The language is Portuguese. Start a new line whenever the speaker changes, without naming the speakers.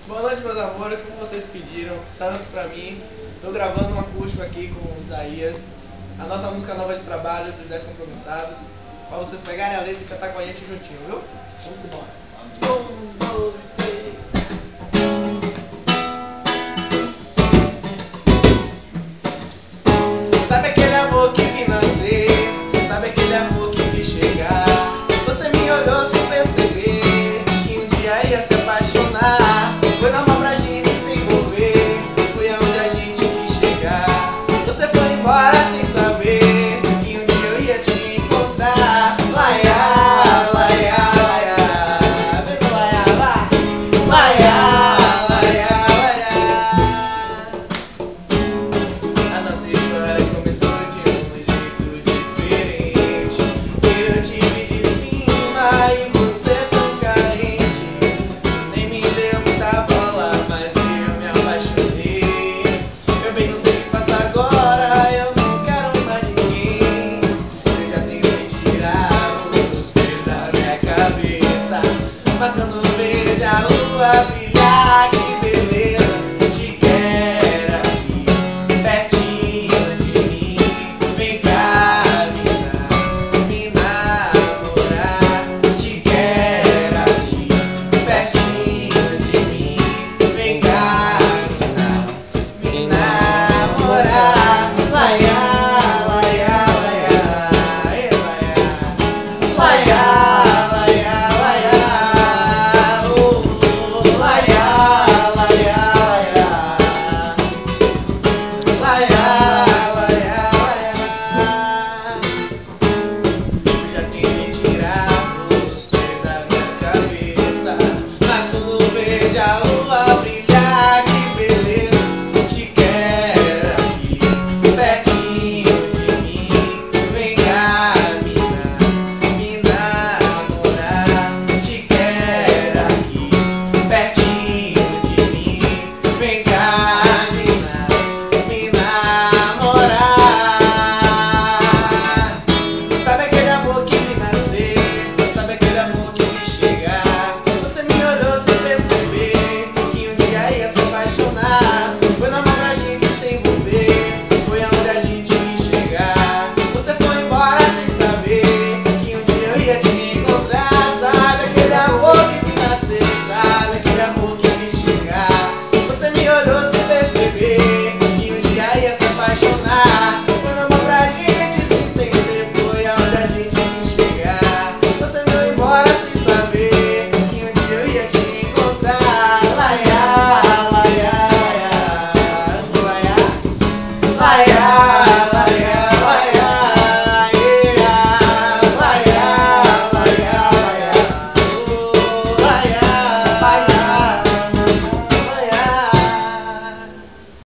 Boa noite, meus amores, como vocês pediram, tanto pra mim. Tô gravando um acústico aqui com o Isaías, a nossa música nova de trabalho dos 10 Compromissados, pra vocês pegarem a letra e cantar com a gente juntinho, viu? Vamos embora. 1, 2, 3. Sabe aquele amor que vi nascer? Sabe aquele amor que vi chegar? Você me olhou sem perceber que um dia ia se apaixonar. Foi normal pra gente se envolver, foi aonde a gente quis chegar. Você foi embora sem saber que um dia eu ia te encontrar. Laia, laia, laia, vem laia, lá. Laia, laia, laia. A nossa história começou de um jeito diferente. Eu te vi de cima e você tão carente. Nem me deu muita bola, mas eu me apaixonei. Eu bem não sei o que faço agora, eu não quero mais ninguém. Eu já tentei tirar você da minha cabeça, mas quando vejo a lua